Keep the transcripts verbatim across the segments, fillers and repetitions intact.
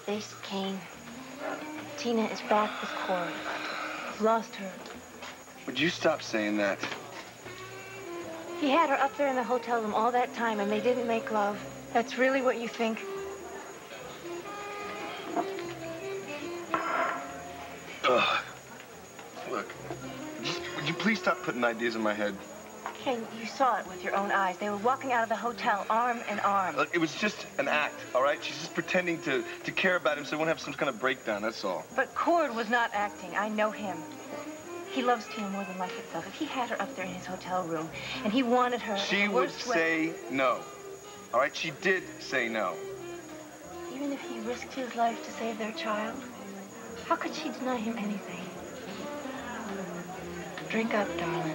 This, Kane. Tina is back with Cord. He's lost her. Would you stop saying that? He had her up there in the hotel room all that time, and they didn't make love. That's really what you think? Ugh. Look, just, would you please stop putting ideas in my head? Kane, you saw it with your own eyes. They were walking out of the hotel, arm in arm. Look, it was just an act, all right? She's just pretending to, to care about him so he won't have some kind of breakdown, that's all. But Cord was not acting. I know him. He loves Tina more than life itself. If he had her up there in his hotel room, and he wanted her... She would say no. All right? She did say no. Even if he risked his life to save their child, how could she deny him anything? Drink up, darling.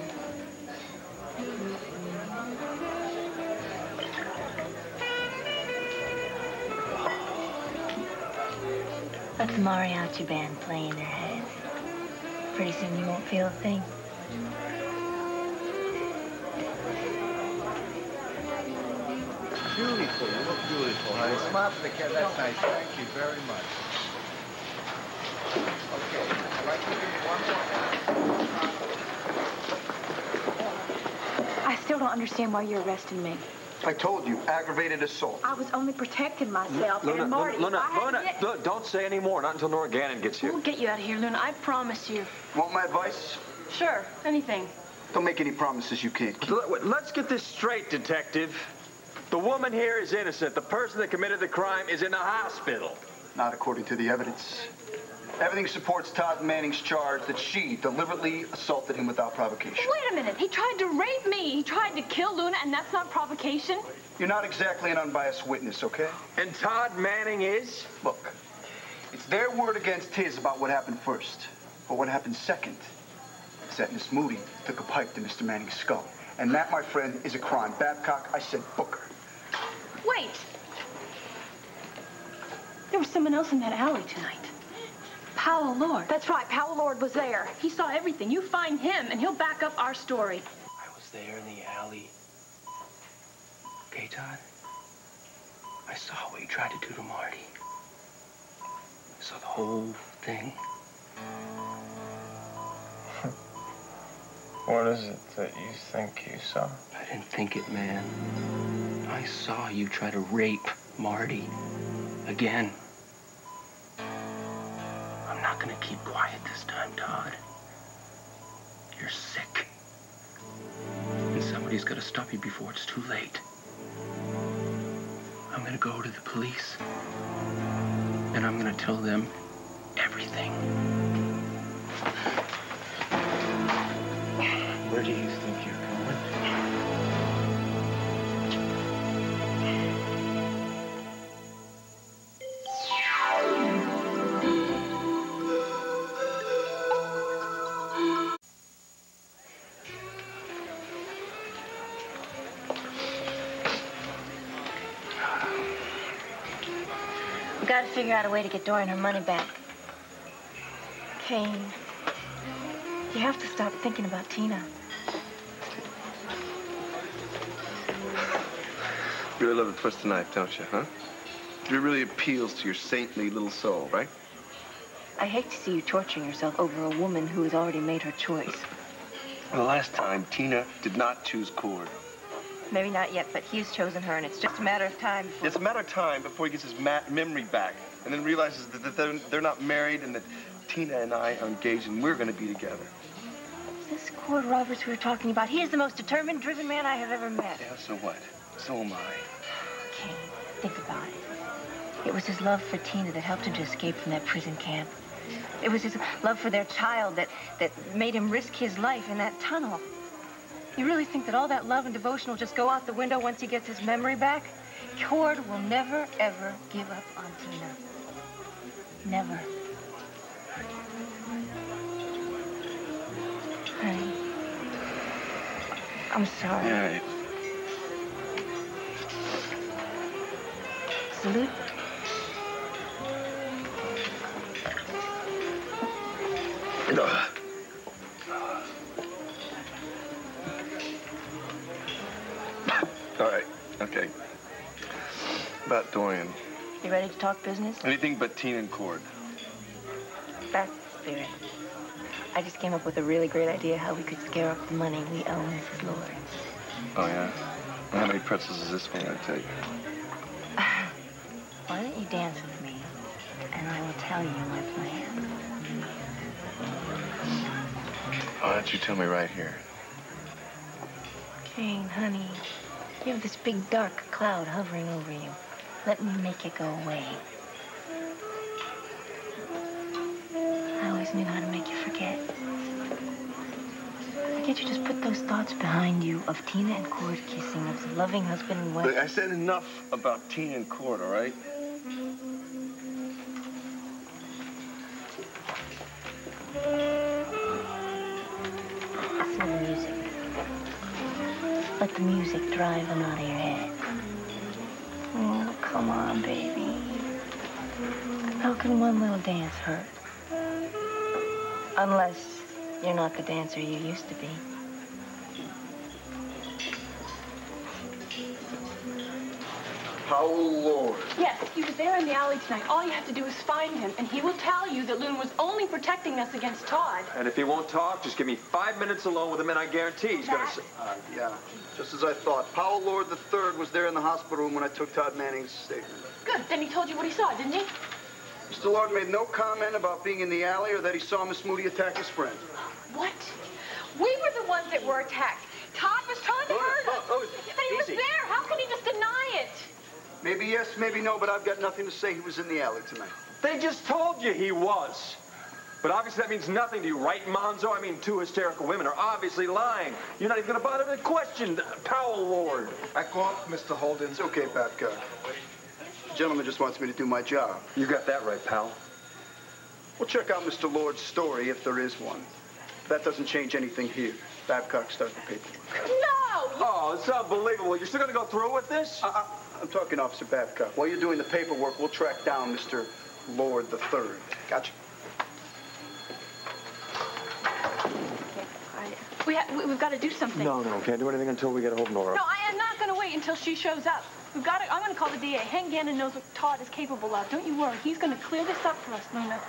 Let the mariachi band play in their heads. Pretty soon you won't feel a thing. Beautiful, you look beautiful. Honey. Smile for the cat, that's nice. Thank you very much. Okay, I'd like to give you one more. I still don't understand why you're arresting me. I told you, aggravated assault. I was only protecting myself. Luna, and Marty, Luna, I Luna, get... Luna, don't say any more. Not until Nora Gannon gets here. We'll get you out of here, Luna. I promise you. Want my advice? Sure, anything. Don't make any promises you can't keep. Let's get this straight, Detective. The woman here is innocent. The person that committed the crime is in the hospital. Not according to the evidence. Everything supports Todd Manning's charge that she deliberately assaulted him without provocation. Wait a minute. He tried to rape me. He tried to kill Luna, and that's not provocation? You're not exactly an unbiased witness, okay? And Todd Manning is? Look, it's their word against his about what happened first. But what happened second is that Miss Moody took a pipe to Mister Manning's skull. And that, my friend, is a crime. Babcock, I said book her. Wait. There was someone else in that alley tonight. Powell Lord. That's right. Powell Lord was there. He saw everything. You find him, and he'll back up our story. I was there in the alley. Okay, Todd? I saw what you tried to do to Marty. I saw the whole thing. What is it that you think you saw? I didn't think it, man. I saw you try to rape Marty. Again. I'm not gonna keep quiet this time, Todd. You're sick. And somebody's gotta stop you before it's too late. I'm gonna go to the police. And I'm gonna tell them everything. Where do you think you're going? We gotta figure out a way to get Dorian her money back. Kane, you have to stop thinking about Tina. You really love the twist of knife, don't you, huh? It really appeals to your saintly little soul, right? I hate to see you torturing yourself over a woman who has already made her choice. Well, the last time, Tina did not choose Cord. Maybe not yet, but he's chosen her, and it's just a matter of time before... It's a matter of time before he gets his ma memory back and then realizes that, that they're, they're not married and that Tina and I are engaged and we're going to be together. This Cord Roberts we were talking about, he is the most determined, driven man I have ever met. Yeah, so what? So am I. Kane, think about it. It was his love for Tina that helped him to escape from that prison camp. It was his love for their child that, that made him risk his life in that tunnel. You really think that all that love and devotion will just go out the window once he gets his memory back? Cord will never, ever give up on Tina. Never. Honey, I'm sorry. All right. Salute. No. All right, okay. About Dorian. You ready to to talk business? Anything but Tina and Cord. That's the spirit. I just came up with a really great idea how we could scare up the money we owe Missus Lord. Oh, yeah? And how many pretzels is this one gonna take? Why don't you dance with me, and I will tell you my plan. Why don't you tell me right here? Jane, honey, you have this big dark cloud hovering over you. Let me make it go away. I always knew how to make you forget. Why can't you just put those thoughts behind you of Tina and Cord kissing, of the loving husband and wife? Look, I said enough about Tina and Cord, all right? Listen to the music. Let the music drive them out of your head. Oh, come on, baby. How can one little dance hurt? Unless you're not the dancer you used to be. Powell Lord. Yes, he was there in the alley tonight. All you have to do is find him, and he will tell you that Luna was only protecting us against Todd. And if he won't talk, just give me five minutes alone with him, and I guarantee he's going to say... Uh, yeah, just as I thought. Powell Lord the third was there in the hospital room when I took Todd Manning's statement. Good. Then he told you what he saw, didn't he? Mister Lord made no comment about being in the alley or that he saw Miss Moody attack his friend. What? We were the ones that were attacked. Todd was trying to Oh, hurt us. oh, oh, But he was easy. there. How could he just deny it? Maybe yes, maybe no, but I've got nothing to say. He was in the alley tonight. They just told you he was. But obviously that means nothing to you, right, Monzo? I mean, two hysterical women are obviously lying. You're not even going to bother to question Powell Lord. Back off, Mister Holden. It's okay, Babcock. The gentleman just wants me to do my job. You got that right, pal. We'll check out Mister Lord's story if there is one. That doesn't change anything here. Babcock, start the paperwork. No! Oh, it's unbelievable. You're still going to go through with this? Uh, uh, I'm talking Officer Babcock. While you're doing the paperwork, we'll track down Mister Lord the third. Gotcha. We ha we, we've got to do something. No, no, can't do anything until we get a hold of Nora. No, I am not going to wait until she shows up. We've got to, I'm going to call the D A. Hank Gannon knows what Todd is capable of. Don't you worry. He's going to clear this up for us, Luna.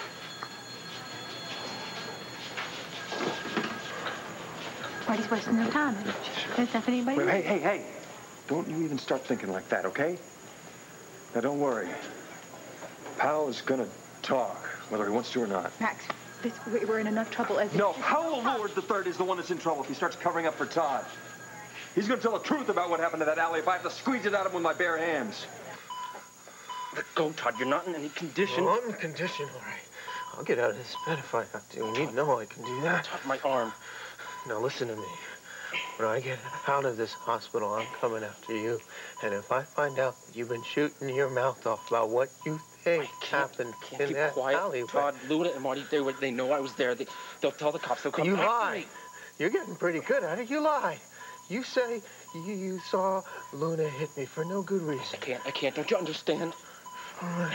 Marty's wasting no time. There's nothing anybody... Wait, hey, hey, hey. Don't you even start thinking like that, okay? Now, don't worry. Pal is going to talk, whether he wants to or not. Max, this, we're in enough trouble as... No, Powell Lord the third is the one that's in trouble if he starts covering up for Todd. He's going to tell the truth about what happened to that alley if I have to squeeze it out of him with my bare hands. Let go, Todd. You're not in any condition. Oh, I'm in condition, all right. I'll get out of this bed if I have to. You need to know I can do that. Todd, my arm. Now, listen to me. When I get out of this hospital, I'm coming after you. And if I find out that you've been shooting your mouth off about what you think happened Can't in keep that quiet. alleyway... Todd, Luna and Marty, they, were, they know I was there. They, they'll tell the cops. They'll come You after lie. me. You're getting pretty good at it. You lie. You say you, you saw Luna hit me for no good reason. I can't. I can't. Don't you understand? All right.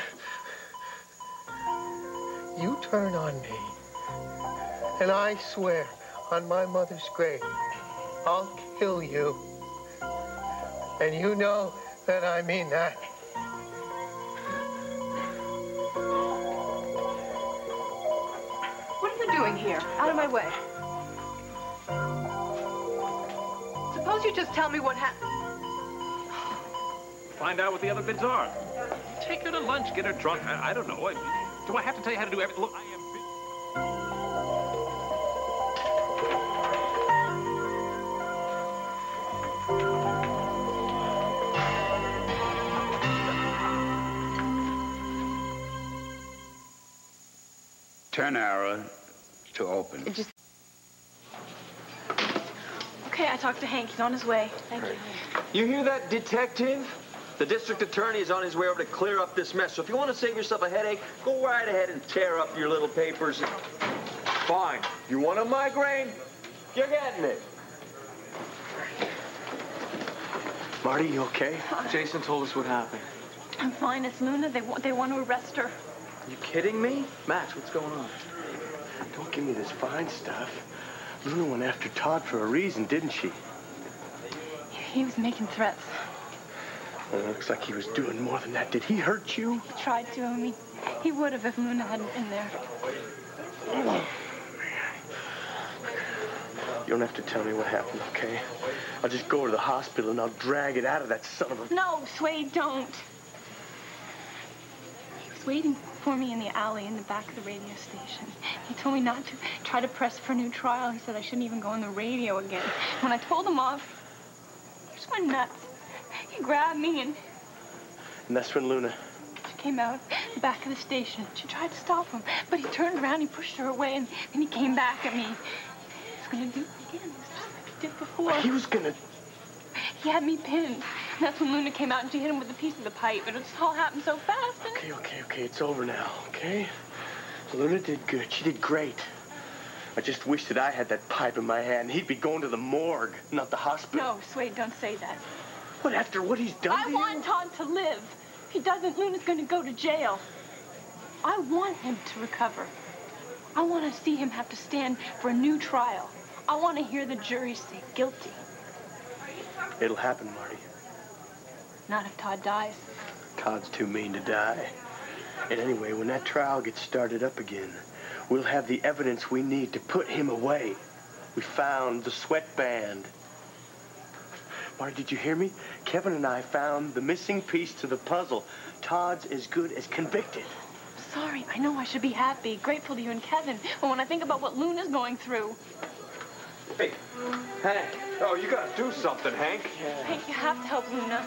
You turn on me, and I swear on my mother's grave, I'll kill you. And you know that I mean that. What are you doing here? Out of my way. Suppose you just tell me what happened. Find out what the other bids are. Take her to lunch, get her drunk. I, I don't know. I, do I have to tell you how to do everything? Look, I am... Turn arrow to open. It just... Okay, I talked to Hank. He's on his way. Thank you. You hear that, detective? The district attorney is on his way over to clear up this mess. So if you want to save yourself a headache, go right ahead and tear up your little papers. Fine. You want a migraine? You're getting it. Marty, you okay? Jason told us what happened. I'm fine. It's Luna. They want, they want to arrest her. You kidding me? Max, what's going on? Don't give me this fine stuff. Luna went after Todd for a reason, didn't she? He was making threats. Well, it looks like he was doing more than that. Did he hurt you? He tried to. I mean, he would have if Luna hadn't been there. Oh, you don't have to tell me what happened, okay? I'll just go to the hospital and I'll drag it out of that son of a... No, Swade, don't. He was waiting for me in the alley in the back of the radio station. He told me not to try to press for a new trial. He said I shouldn't even go on the radio again. When I told him off, he just went nuts. He grabbed me and... And that's when Luna... She came out the back of the station. She tried to stop him, but he turned around, he pushed her away, and then he came back at me. He was gonna do it again, just like he did before. He was gonna... He had me pinned. And that's when Luna came out and she hit him with a piece of the pipe. But it just all happened so fast. And... Okay, okay, okay. It's over now, okay? Luna did good. She did great. I just wish that I had that pipe in my hand. He'd be going to the morgue, not the hospital. No, Swade, don't say that. What, after what he's done I to want you? Todd to live. If he doesn't, Luna's going to go to jail. I want him to recover. I want to see him have to stand for a new trial. I want to hear the jury say guilty. It'll happen, Marty. Not if Todd dies. Todd's too mean to die. And anyway, when that trial gets started up again, we'll have the evidence we need to put him away. We found the sweatband. Marty, did you hear me? Kevin and I found the missing piece to the puzzle. Todd's as good as convicted. Sorry, I know I should be happy, grateful to you and Kevin. But when I think about what Luna's going through... Hey, Hank. Oh, you gotta do something, Hank. Yeah. Hank, you have to help Luna.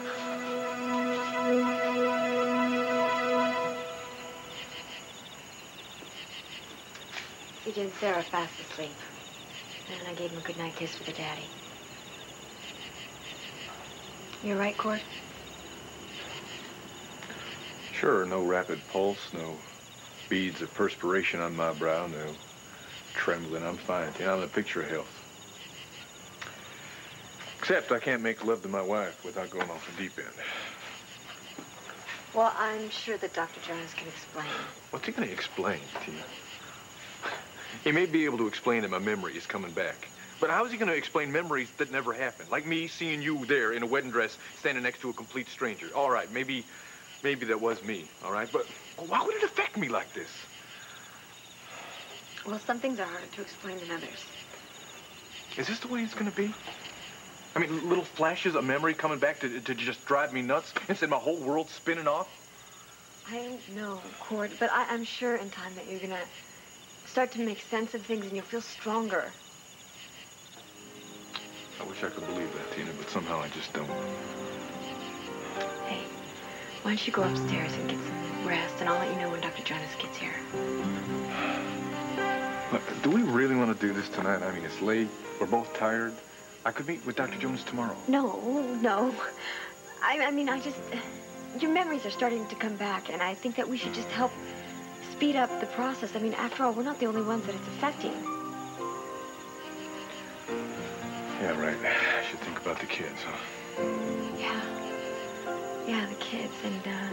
C J and Sarah are fast asleep. And I gave him a goodnight kiss for the daddy. You're right, Cord? Sure, no rapid pulse, no beads of perspiration on my brow, no trembling. I'm fine. You know, I'm a picture of health. Except I can't make love to my wife without going off the deep end. Well, I'm sure that Doctor Jonas can explain. What's he going to explain, Tina? He may be able to explain that my memory is coming back. But how is he going to explain memories that never happened? Like me seeing you there in a wedding dress standing next to a complete stranger. All right, maybe, maybe that was me, all right? But why would it affect me like this? Well, some things are harder to explain than others. Is this the way it's going to be? I mean, little flashes of memory coming back to, to just drive me nuts instead my whole world spinning off? I don't know, Cord, but I, I'm sure in time that you're going to start to make sense of things and you'll feel stronger. I wish I could believe that, Tina, but somehow I just don't. Hey, why don't you go upstairs and get some rest, and I'll let you know when Doctor Jonas gets here. Look, do we really want to do this tonight? I mean, it's late. We're both tired. I could meet with Doctor Jonas tomorrow. No, no. I, I mean, I just... Your memories are starting to come back, and I think that we should just help speed up the process. I mean, after all, we're not the only ones that it's affecting. Yeah, right. I should think about the kids, huh? Yeah. Yeah, the kids, and, uh...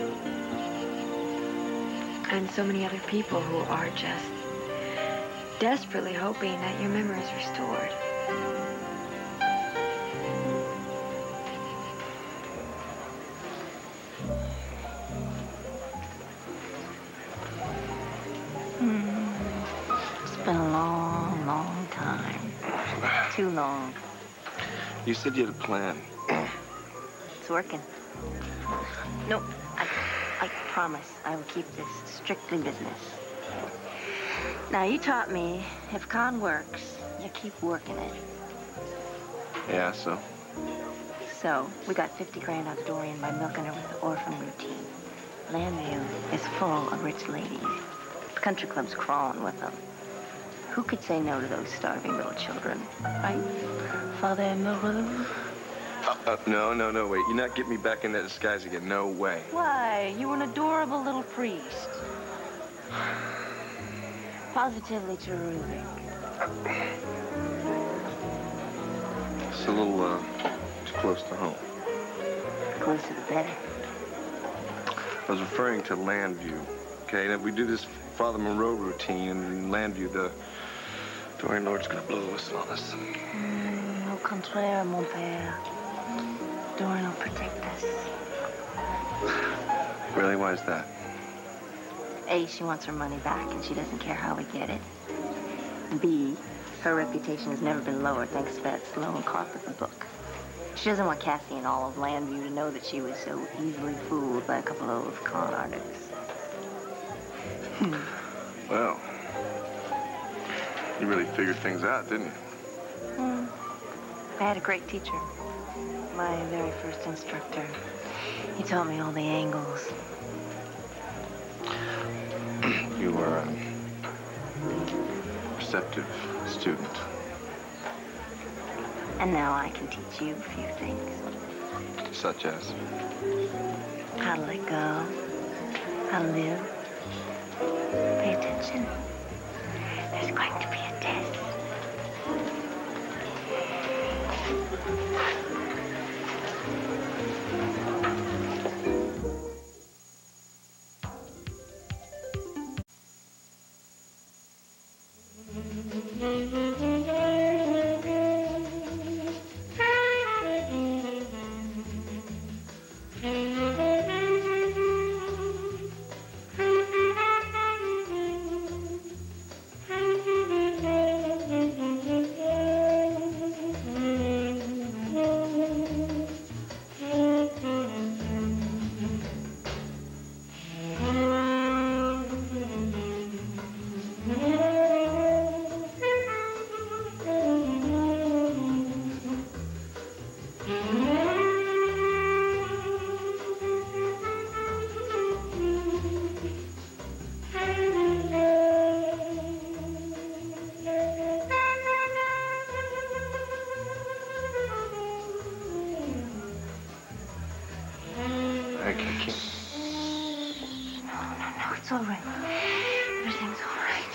and so many other people who are just desperately hoping that your memory is restored. Been a long, long time. Too long. You said you had a plan. It's working. No, I, I promise I will keep this strictly business. Now, you taught me if con works, you keep working it. Yeah, so? So, we got fifty grand out of Dorian by milking her with the orphan routine. Landview is full of rich ladies. The country club's crawling with them. Who could say no to those starving little children, right? Father Moreau? Uh, uh, no, no, no, wait. You're not getting me back in that disguise again. No way. Why? You were an adorable little priest. Positively terrific. It's a little, uh, too close to home. The closer the better. I was referring to Landview. Okay, now we do this Father Moreau routine in Landview, the Dorian Lord's gonna blow the whistle on us. Mm, au contraire, mon père. Dorian will protect us. Really? Why is that? A, she wants her money back, and she doesn't care how we get it. B, her reputation has never been lower thanks to that Sloan Carpenter book. She doesn't want Cassie and all of Landview to know that she was so easily fooled by a couple of con artists. Well, you really figured things out, didn't you? Hmm. I had a great teacher. My very first instructor. He taught me all the angles. You were a receptive student. And now I can teach you a few things. Such as? How to let go. How to live. Pay attention. There's going to be a test. It's all right. Everything's all right.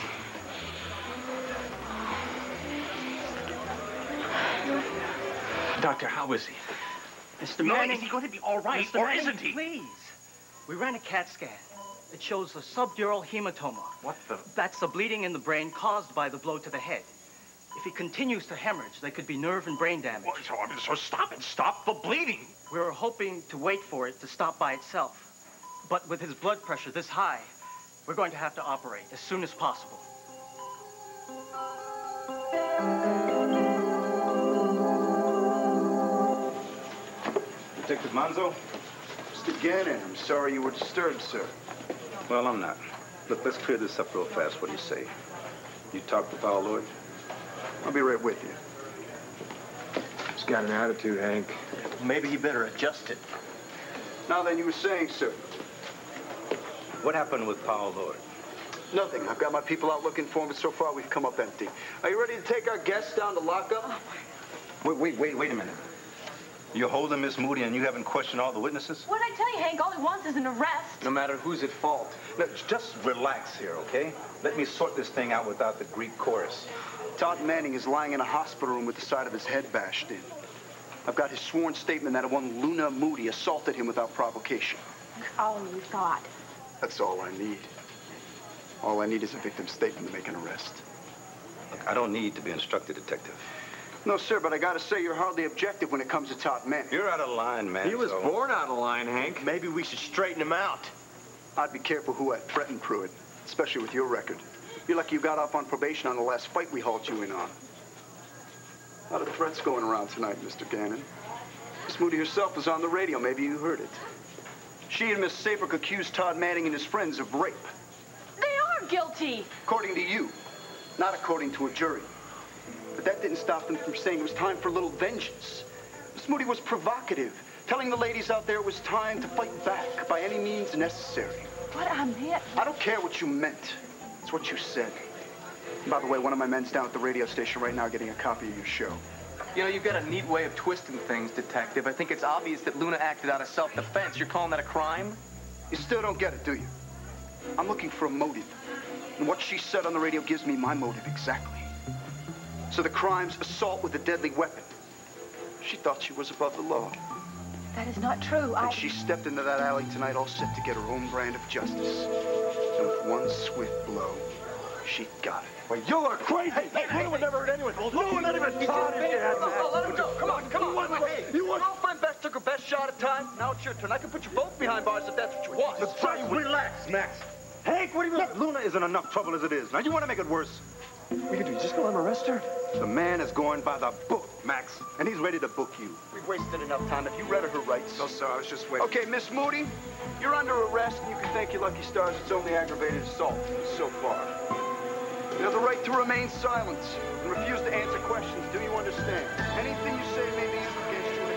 Doctor, how is he? Mister No, Manning, is he going to be all right, Mister or Manning, isn't he? Please. We ran a CAT scan. It shows a subdural hematoma. What the? That's the bleeding in the brain caused by the blow to the head. If he continues to hemorrhage, there could be nerve and brain damage. Well, so, so stop it. Stop the bleeding. We were hoping to wait for it to stop by itself. But with his blood pressure this high, we're going to have to operate as soon as possible. Detective Manzo? Mister Gannon, I'm sorry you were disturbed, sir. Well, I'm not. Look, let's clear this up real fast. What do you say? You talk to Powell Lord? I'll be right with you. He's got an attitude, Hank. Maybe he better adjust it. Now then, you were saying, sir. What happened with Powell Lord? Nothing. I've got my people out looking for him, but so far we've come up empty. Are you ready to take our guests down to lockup? Wait, wait, wait, wait a minute. You're holding Miss Moody and you haven't questioned all the witnesses? What'd I tell you, Hank? All he wants is an arrest. No matter who's at fault. Look, just relax here, okay? Let me sort this thing out without the Greek chorus. Todd Manning is lying in a hospital room with the side of his head bashed in. I've got his sworn statement that one Luna Moody assaulted him without provocation. All you thought. That's all I need. All I need is a victim statement to make an arrest. Look, I don't need to be instructed, Detective. No, sir, but I gotta say you're hardly objective when it comes to Todd Manning. You're out of line, man. He was so. born out of line, Hank. Maybe we should straighten him out. I'd be careful who I threaten, Pruitt, especially with your record. You're lucky you got off on probation on the last fight we hauled you in on. A lot of threats going around tonight, Mister Gannon. Miss Moody herself was on the radio. Maybe you heard it. She and Miss Saybrook accused Todd Manning and his friends of rape. They are guilty. According to you, not according to a jury. But that didn't stop them from saying it was time for a little vengeance. Miss Moody was provocative, telling the ladies out there it was time to fight back by any means necessary. What I meant. I don't care what you meant. It's what you said. And by the way, one of my men's down at the radio station right now getting a copy of your show. You know, you've got a neat way of twisting things, Detective. I think it's obvious that Luna acted out of self-defense. You're calling that a crime? You still don't get it, do you? I'm looking for a motive. And what she said on the radio gives me my motive exactly. So the crime's assault with a deadly weapon. She thought she was above the law. That is not true. I... And she stepped into that alley tonight all set to get her own brand of justice. And with one swift blow, She got it. Well, you are crazy. Hey, hey, Luna would never hurt anyone. Luna would never hurt Todd if you had Oh, let him go. Come on, come on. You Hey, you want girlfriend best took her best shot at time. Now it's your turn. I can put you both behind bars if that's what you want. Let's try. Relax, Max. Hank, what do you mean? Luna is in enough trouble as it is. Now, you want to make it worse? We can do just go and arrest her? The man is going by the book, Max, and he's ready to book you. We've wasted enough time. If you read her rights. No, sir, I was just waiting. Okay, Miss Moody, you're under arrest, and you can thank your lucky stars it's only aggravated assault so far. You have the right to remain silent and refuse to answer questions. Do you understand? Anything you say may be used against you in a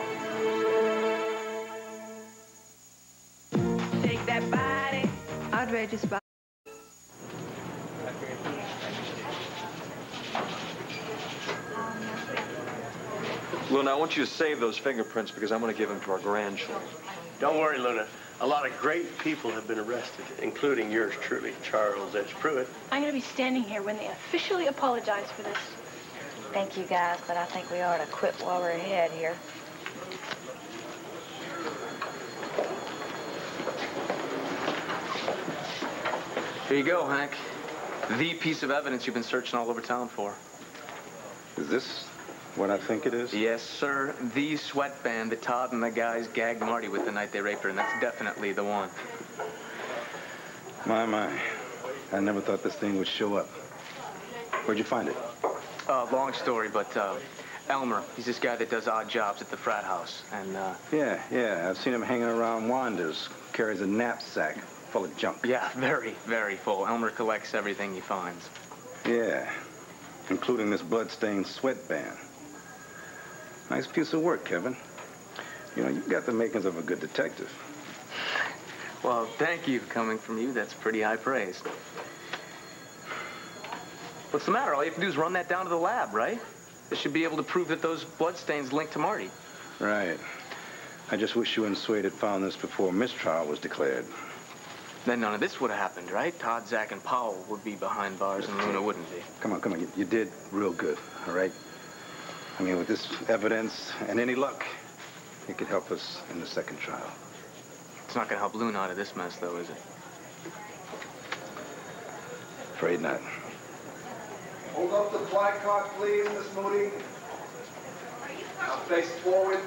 court of law. Take that body. Outrageous body. Luna, I want you to save those fingerprints because I'm going to give them to our grandchildren. Don't worry, Luna. A lot of great people have been arrested, including yours truly, Charles H. Pruitt. I'm going to be standing here when they officially apologize for this. Thank you, guys, but I think we ought to quit while we're ahead here. Here you go, Hank. The piece of evidence you've been searching all over town for. Is this what I think it is? Yes, sir. The sweatband that Todd and the guys gagged Marty with the night they raped her, and that's definitely the one. My, my. I never thought this thing would show up. Where'd you find it? Uh, long story, but, uh, Elmer, he's this guy that does odd jobs at the frat house, and, uh... Yeah, yeah. I've seen him hanging around Wanda's. Carries a knapsack full of junk. Yeah, very, very full. Elmer collects everything he finds. Yeah, including this blood-stained sweatband. Nice piece of work, Kevin. You know, you've got the makings of a good detective. Well, thank you. Coming from you, that's pretty high praise. What's the matter? All you have to do is run that down to the lab, right? They should be able to prove that those bloodstains linked to Marty. Right. I just wish you and Swade had found this before mistrial was declared. Then none of this would have happened, right? Todd, Zach, and Powell would be behind bars and Luna wouldn't be. Come on, come on. You, you did real good, all right? I mean, with this evidence and any luck, it could help us in the second trial. It's not gonna help Luna out of this mess, though, is it? Afraid not. Hold up the placard, please, Miss Moody. Now face forward.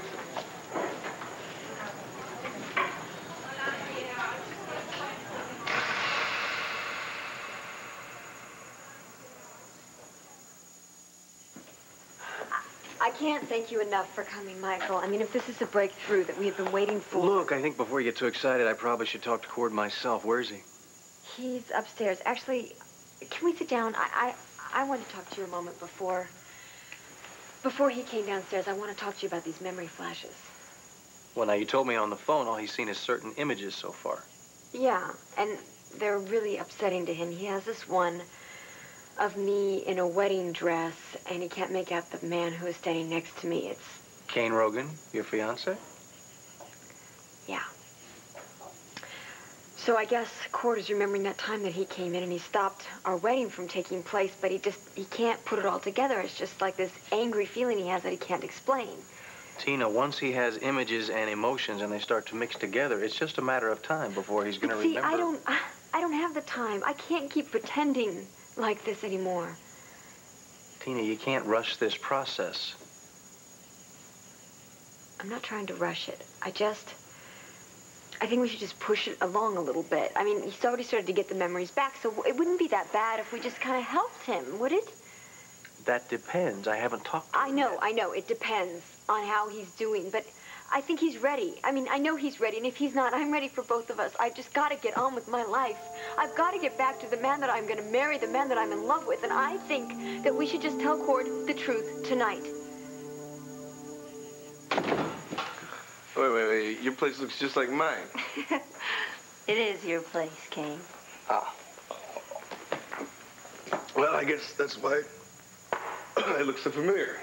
I can't thank you enough for coming, Michael. I mean, if this is a breakthrough that we have been waiting for... Look, I think before you get too excited, I probably should talk to Cord myself. Where is he? He's upstairs. Actually, can we sit down? I, I, I wanted to talk to you a moment before... Before he came downstairs, I want to talk to you about these memory flashes. Well, now, you told me on the phone all he's seen is certain images so far. Yeah, and they're really upsetting to him. He has this one of me in a wedding dress, and he can't make out the man who is standing next to me. It's... Kane Rogan, your fiancé? Yeah. So I guess Cord is remembering that time that he came in and he stopped our wedding from taking place, but he just, he can't put it all together. It's just like this angry feeling he has that he can't explain. Tina, once he has images and emotions and they start to mix together, it's just a matter of time before he's going to remember. See, I don't, I, I don't have the time. I can't keep pretending like this anymore. Tina, you can't rush this process. I'm not trying to rush it. I just... I think we should just push it along a little bit. I mean, he's already started to get the memories back, so it wouldn't be that bad if we just kind of helped him, would it? That depends. I haven't talked to him I know, yet. I know. It depends on how he's doing, but I think he's ready. I mean, I know he's ready, and if he's not, I'm ready for both of us. I've just got to get on with my life. I've got to get back to the man that I'm going to marry, the man that I'm in love with, and I think that we should just tell Cord the truth tonight. Wait, wait, wait. Your place looks just like mine. It is your place, Kane. Ah. Well, I guess that's why it looks so familiar.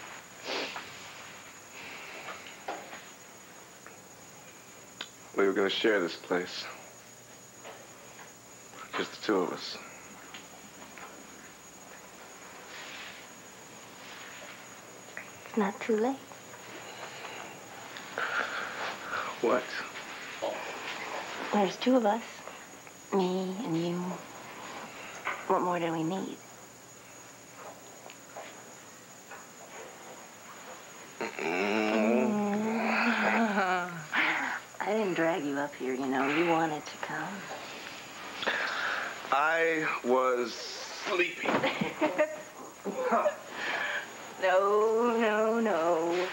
We were going to share this place. Just the two of us. It's not too late. What? There's two of us. Me and you. What more do we need? I didn't drag you up here, you know. You wanted to come. I was sleepy. No, no, no.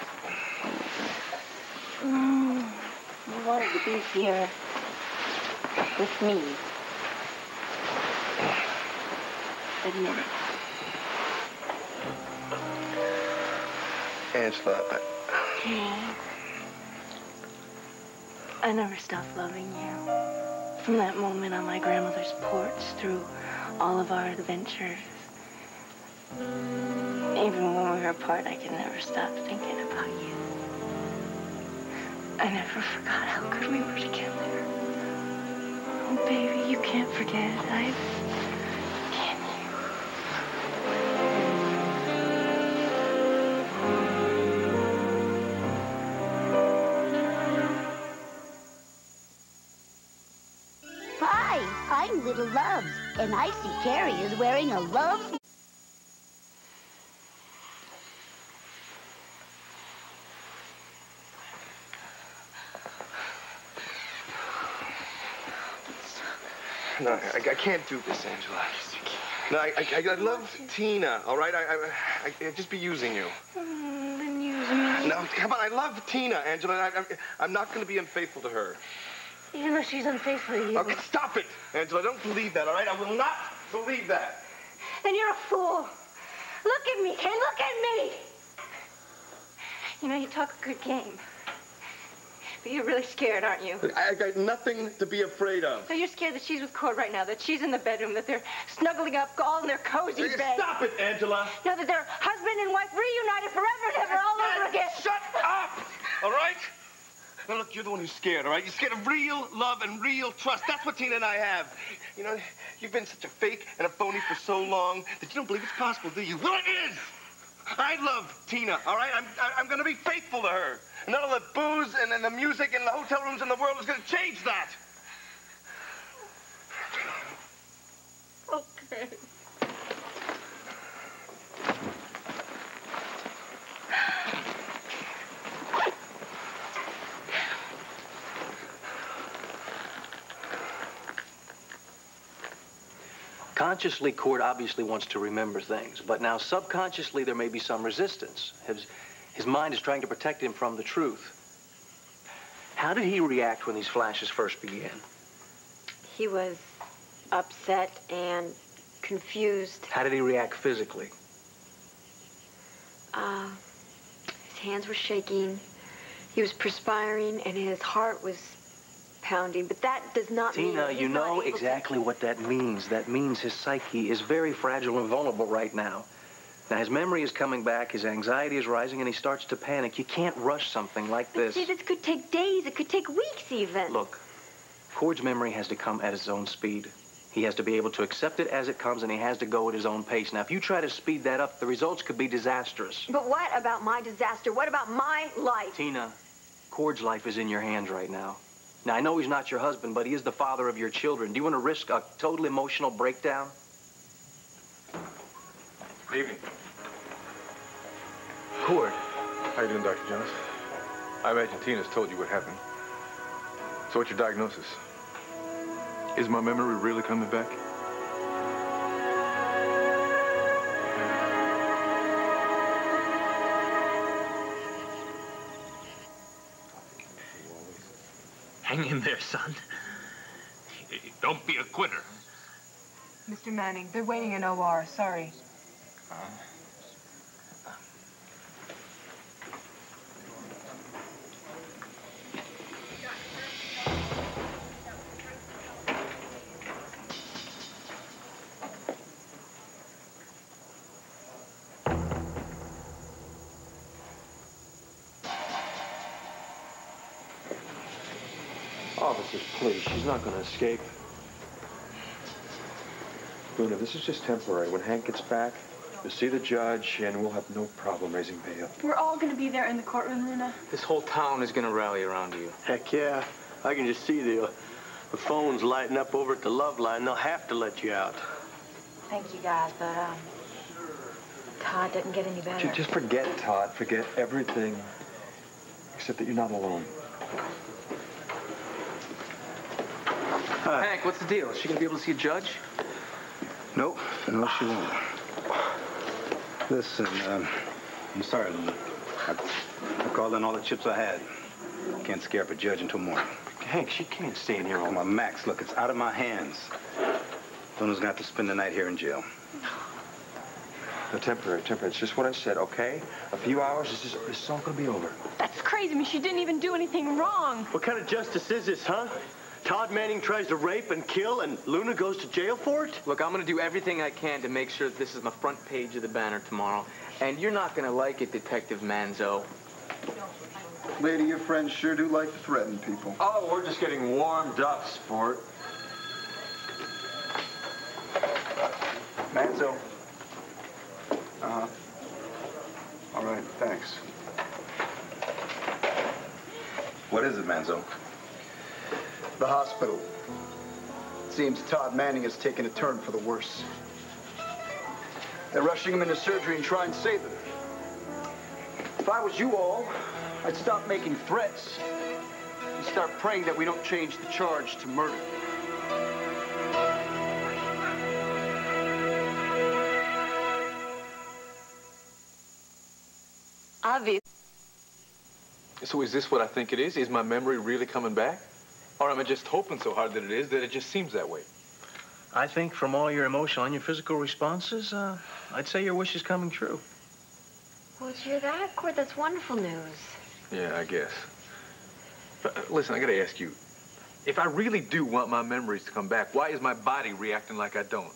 Mm, you wanted to be here with me. Admit it. Angela, I... Okay. I never stopped loving you. From that moment on my grandmother's porch through all of our adventures. Even when we were apart, I could never stop thinking about you. I never forgot how good we were together. Oh, baby, you can't forget. I... Can you? Hi, I'm Little Loves, and I see Carrie is wearing a Loves... No, I, I can't do this, Angela. No, I, I, I love Tina, all right? I, I, I, I'd just be using you. Mm, then use me. No, come on, I love Tina, Angela. I, I, I'm not going to be unfaithful to her. Even though she's unfaithful to you. Okay, stop it, Angela. Don't believe that, all right? I will not believe that. Then you're a fool. Look at me, Ken. Look at me. You know, you talk a good game. But you're really scared, aren't you? I, I got nothing to be afraid of. So you're scared that she's with Cord right now, that she's in the bedroom, that they're snuggling up all in their cozy Hey, bed. Stop it, Angela. No, that they're husband and wife reunited forever and ever all over again. Shut up, all right? Now, look, you're the one who's scared, all right? You're scared of real love and real trust. That's what Tina and I have. You know, you've been such a fake and a phony for so long that you don't believe it's possible, do you? Well, it is. I love Tina, all right? I'm, I'm going to be faithful to her. And none of the booze and, and the music and the hotel rooms in the world is going to change that. Okay. Consciously, Cord obviously wants to remember things, but now subconsciously there may be some resistance. His, his mind is trying to protect him from the truth. How did he react when these flashes first began? He was upset and confused. How did he react physically? Uh, his hands were shaking. He was perspiring, and his heart was pounding. But that does not mean... Tina, you know exactly what that means. That means his psyche is very fragile and vulnerable right now. Now, his memory is coming back, his anxiety is rising, and he starts to panic. You can't rush something like this. See, this could take days. It could take weeks, even. Look, Cord's memory has to come at its own speed. He has to be able to accept it as it comes, and he has to go at his own pace. Now, if you try to speed that up, the results could be disastrous. But what about my disaster? What about my life? Tina, Cord's life is in your hands right now. Now, I know he's not your husband, but he is the father of your children. Do you want to risk a total emotional breakdown? Evening. Cord. How you doing, Doctor Jones? I imagine Tina's told you what happened. So what's your diagnosis? Is my memory really coming back? Hang in there, son. Don't be a quitter. Mister Manning, they're waiting in O R. Sorry. Uh, Officers, please. She's not going to escape. Luna, this is just temporary. When Hank gets back, you'll see the judge, and we'll have no problem raising bail. We're all going to be there in the courtroom, Luna. This whole town is going to rally around you. Heck yeah. I can just see the, uh, the phones lighting up over at the Love Line. They'll have to let you out. Thank you, guys, but, um, Todd didn't get any better. Just forget Todd. Forget everything. Except that you're not alone. Hi. Hank, what's the deal? Is she gonna be able to see a judge? Nope. No, she won't. Listen, um, I'm sorry, Luna. I, I called in all the chips I had. Can't scare up a judge until morning. Hank, she can't stay in here all Come on, Max, look, it's out of my hands. Luna's gonna have to spend the night here in jail. No, temporary, temporary. It's just what I said, okay? A few hours, this is, this is all gonna be over. That's crazy. I mean, she didn't even do anything wrong. What kind of justice is this, huh? Todd Manning tries to rape and kill, and Luna goes to jail for it? Look, I'm gonna do everything I can to make sure that this is the front page of the Banner tomorrow. And you're not gonna like it, Detective Manzo. Lady, your friends sure do like to threaten people. Oh, we're just getting warmed up, sport. Manzo. Uh-huh. All right, thanks. What is it, Manzo? The hospital. It seems Todd Manning has taken a turn for the worse. They're rushing him into surgery and try and save him. If I was you all, I'd stop making threats and start praying that we don't change the charge to murder. Obvious. So is this what I think it is? Is my memory really coming back? Or am I just hoping so hard that it is that it just seems that way? I think from all your emotional and your physical responses, uh, I'd say your wish is coming true. Well, to hear that, Cord, that's wonderful news. Yeah, I guess. But uh, listen, I gotta ask you, if I really do want my memories to come back, why is my body reacting like I don't?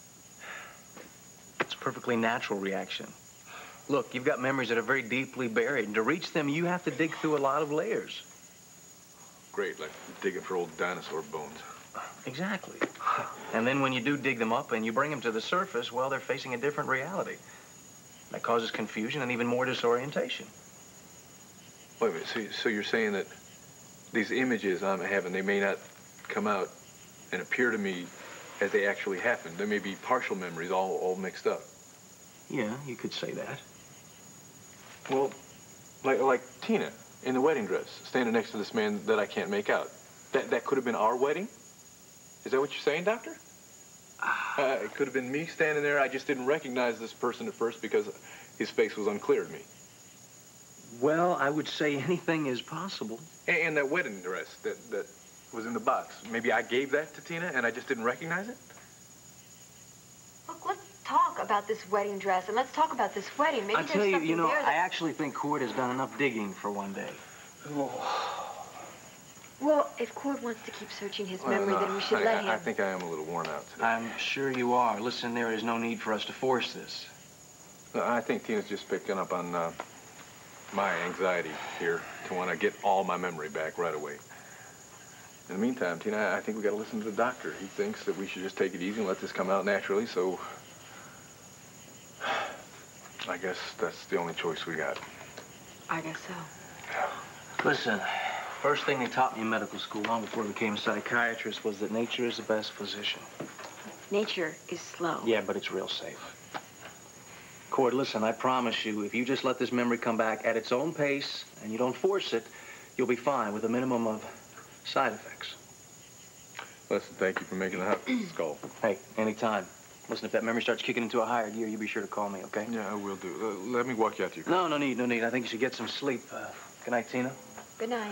It's a perfectly natural reaction. Look, you've got memories that are very deeply buried, and to reach them, you have to dig through a lot of layers. Great, like digging for old dinosaur bones. Exactly. And then when you do dig them up and you bring them to the surface, well, they're facing a different reality. That causes confusion and even more disorientation. Wait a minute, so, so you're saying that these images I'm having, they may not come out and appear to me as they actually happened. There may be partial memories all, all mixed up. Yeah, you could say that. Well, like, like Tina in the wedding dress, standing next to this man that I can't make out. That, that could have been our wedding? Is that what you're saying, Doctor? Uh, it could have been me standing there. I just didn't recognize this person at first because his face was unclear to me. Well, I would say anything is possible. And, and that wedding dress that, that was in the box. Maybe I gave that to Tina and I just didn't recognize it? Look, let's talk about this wedding dress, and let's talk about this wedding. Maybe I there's tell you, something you know, there that... I actually think Cord has done enough digging for one day. Well, if Cord wants to keep searching his Well, memory, no, then we should I, let I, him. I think I am a little worn out today. I'm sure you are. Listen, there is no need for us to force this. No, I think Tina's just picking up on uh, my anxiety here to want to get all my memory back right away. In the meantime, Tina, I think we got to listen to the doctor. He thinks that we should just take it easy and let this come out naturally, so I guess that's the only choice we got. I guess so. Listen, first thing they taught me in medical school long before I became a psychiatrist was that nature is the best physician. Nature is slow. Yeah, but it's real safe. Cord, listen, I promise you, if you just let this memory come back at its own pace and you don't force it, you'll be fine with a minimum of side effects. Listen, thank you for making the hot skull. Hey, anytime. Listen, if that memory starts kicking into a higher gear, you be sure to call me, okay? Yeah, I will do. Uh, let me walk you out to your car. No, no need, no need. I think you should get some sleep. Uh, good night, Tina. Good night.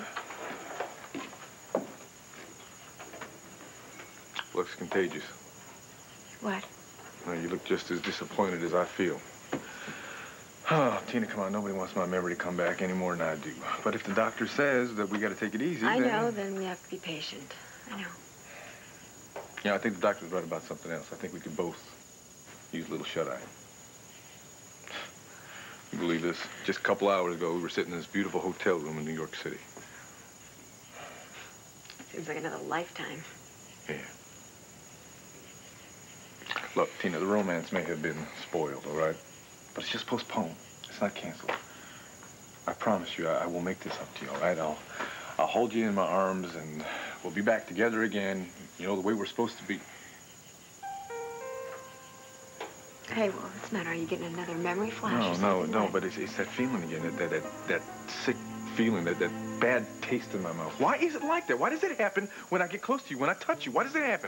Looks contagious. What? No, you look just as disappointed as I feel. Oh, Tina, come on. Nobody wants my memory to come back any more than I do. But if the doctor says that we got to take it easy, I then... know, then we have to be patient. I know. Yeah, I think the doctor's right about something else. I think we could both use a little shut-eye. You believe this? Just a couple hours ago, we were sitting in this beautiful hotel room in New York City. Seems like another lifetime. Yeah. Look, Tina, the romance may have been spoiled, all right? But it's just postponed. It's not canceled. I promise you, I, I will make this up to you, all right? I'll, I'll hold you in my arms, and we'll be back together again, you know, the way we're supposed to be. Hey, well, what's the matter? Are you getting another memory flash No, or no, something? no, What? but it's, it's that feeling again, that, that, that, that sick feeling, that, that bad taste in my mouth. Why is it like that? Why does it happen when I get close to you, when I touch you? Why does it happen?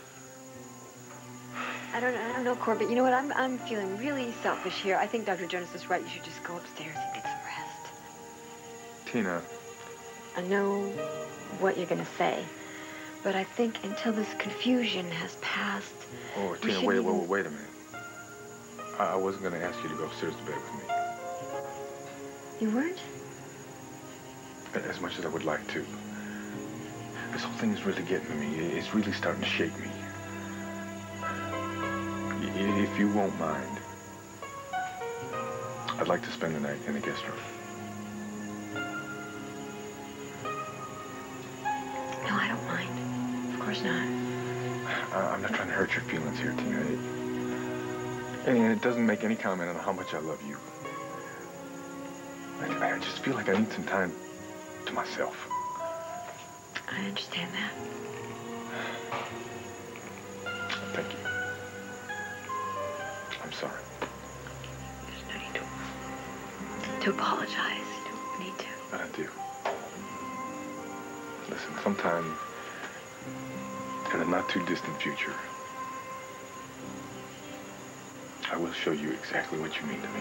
I don't, I don't know, Cord, but you know what? I'm, I'm feeling really selfish here. I think Doctor Jonas is right. You should just go upstairs and get some rest. Tina. I know what you're going to say, but I think until this confusion has passed... Oh, we Tina, shouldn't wait, even... wait, wait a minute. I, I wasn't going to ask you to go upstairs to bed with me. You weren't? As much as I would like to. This whole thing is really getting to me. It's really starting to shake me. If you won't mind, I'd like to spend the night in the guest room. No, I don't mind. Of course not. Uh, I'm not trying to hurt your feelings here, Tina. It, and it doesn't make any comment on how much I love you. I, I just feel like I need some time to myself. I understand that. Thank you. I'm sorry. There's no need to, to apologize. You don't need to. But I do. Listen, sometime in the not too distant future, I will show you exactly what you mean to me.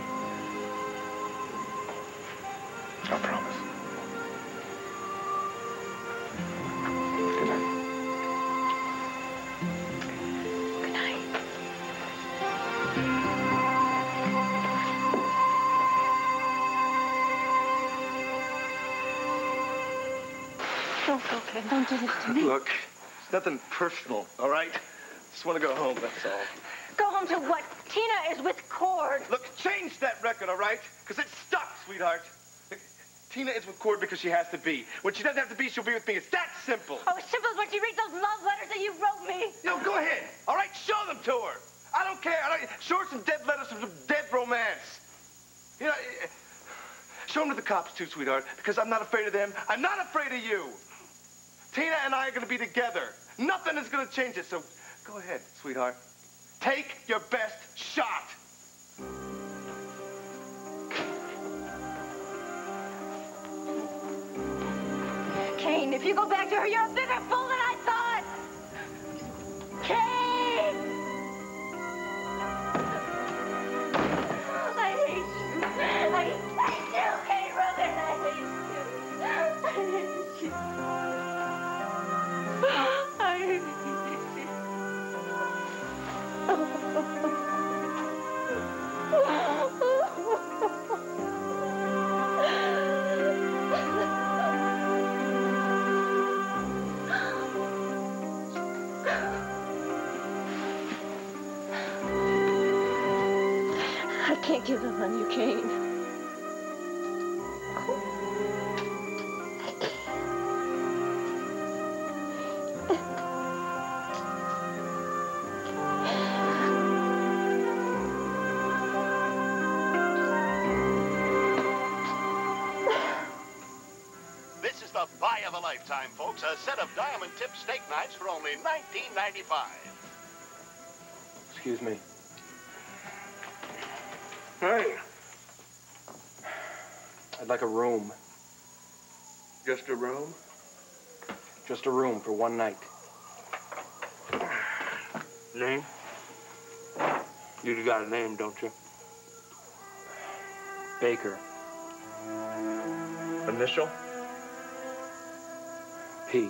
I promise. Good night. Good night. Don't go, Ken. Don't do this to me. Look, it's nothing personal, all right? Just want to go home, that's all. Go home to what? Tina is with Cord. Look, change that record, all right? Because it's stuck, sweetheart. Look, Tina is with Cord because she has to be. When she doesn't have to be, she'll be with me. It's that simple. Oh, as simple as when she reads those love letters that you wrote me. Yo, go ahead, all right? Show them to her. I don't care. I don't, show her some dead letters, some dead romance. You know, show them to the cops, too, sweetheart, because I'm not afraid of them. I'm not afraid of you. Tina and I are going to be together. Nothing is going to change it, so go ahead, sweetheart. Take your best shot. Kane, if you go back to her, you're a bigger fool than I thought. Kane! I hate you. I hate you, Kane Rutherford. I hate you. I hate you. I hate you. I can't give up on you, Kane. This is the buy of a lifetime, folks. A set of diamond-tipped steak knives for only nineteen ninety-five. Excuse me. Hey. I'd like a room. Just a room? Just a room for one night. Name? You got a name, don't you? Baker. Initial? P.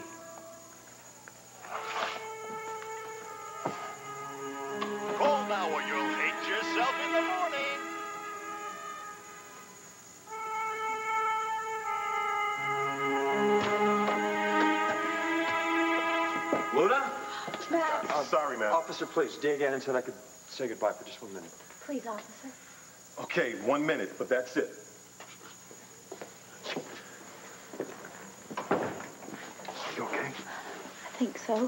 Call now or you'll hate yourself in the morning. Luna? Matt. I'm sorry, man. Officer, please. Dan Gannon said I could say goodbye for just one minute. Please, officer. Okay, one minute, but that's it. You okay? I think so.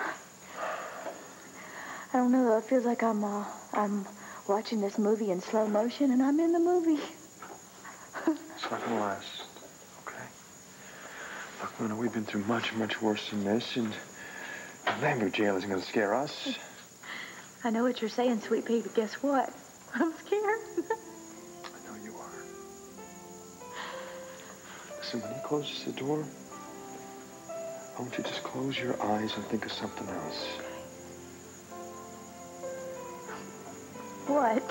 I don't know, though. It feels like I'm, uh, I'm watching this movie in slow motion, and I'm in the movie. It's not gonna last, okay? Look, Luna, we've been through much, much worse than this, and Lambert jail isn't gonna scare us. I know what you're saying, Sweet Pea, but guess what? I'm scared. I know you are. Listen, when he closes the door, I want you to just close your eyes and think of something else. What?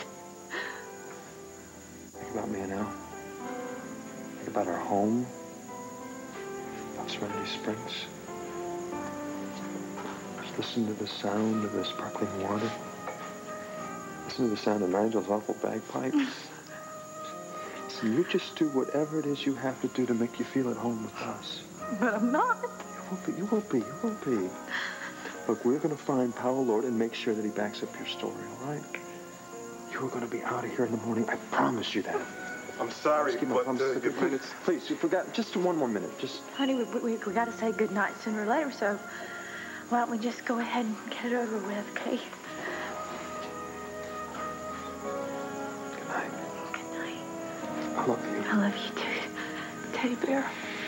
Think about me now. Think about our home. About Serenity Springs. Just listen to the sound of the sparkling water. Listen to the sound of Nigel's awful bagpipes. So you just do whatever it is you have to do to make you feel at home with us. But I'm not. You won't be, you won't be, you won't be. Look, we're going to find Powell Lord and make sure that he backs up your story, all right? You are going to be out of here in the morning. I promise you that. I'm sorry, but uh, uh, you please, please, you forgot. Just one more minute. Just. Honey, we, we, we got to say goodnight sooner or later, so why don't we just go ahead and get it over with, okay? Good night. Good night. I love you. I love you too, Teddy Bear.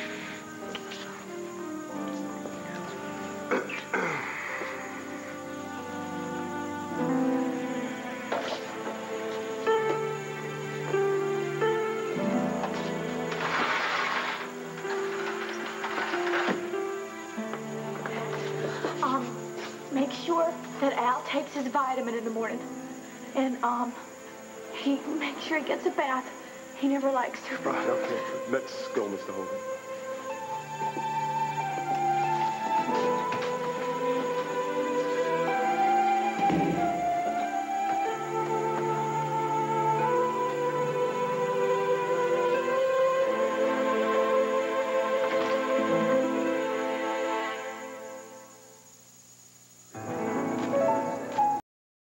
Make sure that Al takes his vitamin in the morning. And, um, he make sure he gets a bath. He never likes to. Right, okay. Let's go, Mister Hogan.